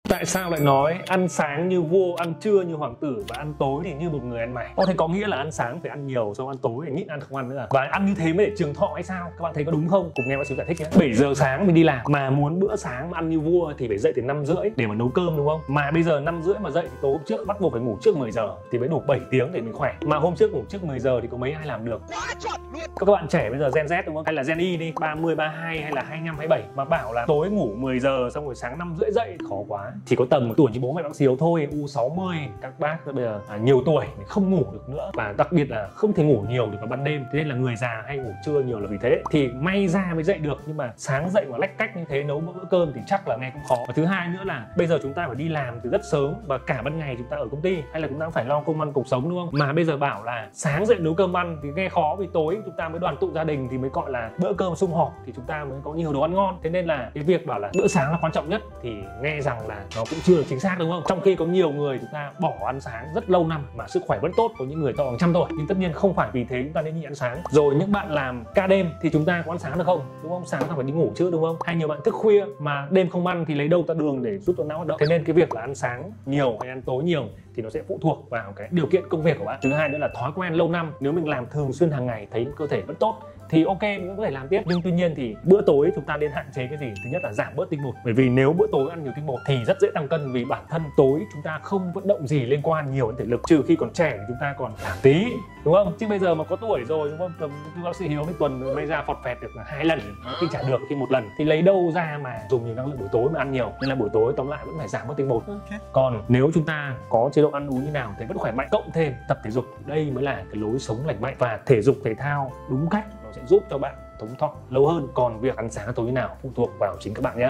Tại sao lại nói ăn sáng như vua, ăn trưa như hoàng tử và ăn tối thì như một người ăn mày? Thế có nghĩa là ăn sáng phải ăn nhiều, xong ăn tối thì nhịn ăn không ăn nữa à? Và ăn như thế mới để trường thọ hay sao? Các bạn thấy có đúng không? Cùng nghe bác sĩ giải thích nhé. 7 giờ sáng mình đi làm mà muốn bữa sáng mà ăn như vua thì phải dậy từ 5:30 để mà nấu cơm, đúng không? Mà bây giờ 5:30 mà dậy thì tối hôm trước bắt buộc phải ngủ trước 10 giờ thì mới đủ 7 tiếng để mình khỏe. Mà hôm trước ngủ trước 10 giờ thì có mấy ai làm được? Các bạn trẻ bây giờ Gen Z đúng không? Hay là Gen Y đi, 30, 32 hay là 25, 27 mà bảo là tối ngủ 10 giờ xong rồi sáng 5:30 dậy khó quá. Chỉ có tầm tuổi như bố mẹ bác sĩ thôi, U60 các bác bây giờ nhiều tuổi không ngủ được nữa, và đặc biệt là không thể ngủ nhiều được vào ban đêm, thế nên là người già hay ngủ trưa nhiều là vì thế. Thì may ra mới dậy được, nhưng mà sáng dậy mà lách cách như thế nấu một bữa cơm thì chắc là nghe cũng khó. Và thứ hai nữa là bây giờ chúng ta phải đi làm từ rất sớm và cả ban ngày chúng ta ở công ty hay là chúng ta phải lo công ăn cuộc sống, đúng không? Mà bây giờ bảo là sáng dậy nấu cơm ăn thì nghe khó, vì tối chúng ta mới đoàn tụ gia đình thì mới gọi là bữa cơm sum họp, thì chúng ta mới có nhiều đồ ăn ngon. Thế nên là cái việc bảo là bữa sáng là quan trọng nhất thì nghe rằng là nó cũng chưa được chính xác, đúng không? Trong khi có nhiều người chúng ta bỏ ăn sáng rất lâu năm mà sức khỏe vẫn tốt, có những người to bằng trăm tuổi, nhưng tất nhiên không phải vì thế chúng ta nên nhịn ăn sáng. Rồi những bạn làm ca đêm thì chúng ta có ăn sáng được không, đúng không? Sáng ta phải đi ngủ chứ, đúng không? Hay nhiều bạn thức khuya mà đêm không ăn thì lấy đâu ta đường để giúp cho não hoạt động. Thế nên cái việc là ăn sáng nhiều hay ăn tối nhiều thì nó sẽ phụ thuộc vào cái điều kiện công việc của bạn. Thứ hai nữa là thói quen lâu năm, nếu mình làm thường xuyên hàng ngày thấy cơ thể vẫn tốt thì ok, mình có thể làm tiếp. Nhưng tuy nhiên thì bữa tối chúng ta nên hạn chế cái gì? Thứ nhất là giảm bớt tinh bột, bởi vì nếu bữa tối ăn nhiều tinh bột thì rất dễ tăng cân, vì bản thân tối chúng ta không vận động gì liên quan nhiều đến thể lực, trừ khi còn trẻ thì chúng ta còn thả tí, đúng không? Chứ bây giờ mà có tuổi rồi, đúng không? Tầm như bác sĩ Hiếu mấy tuần mới ra phọt phẹt được 2 lần, khi trả được khi 1 lần thì lấy đâu ra mà dùng nhiều năng lượng buổi tối mà ăn nhiều. Nên là buổi tối tóm lại vẫn phải giảm bớt tinh bột. Còn nếu chúng ta có chế độ ăn uống như nào thì vẫn khỏe mạnh, cộng thêm tập thể dục, đây mới là cái lối sống lành mạnh. Và thể dục thể thao đúng cách nó sẽ giúp cho bạn sống thọ lâu hơn. Còn việc ăn sáng tối như nào phụ thuộc vào chính các bạn nhé.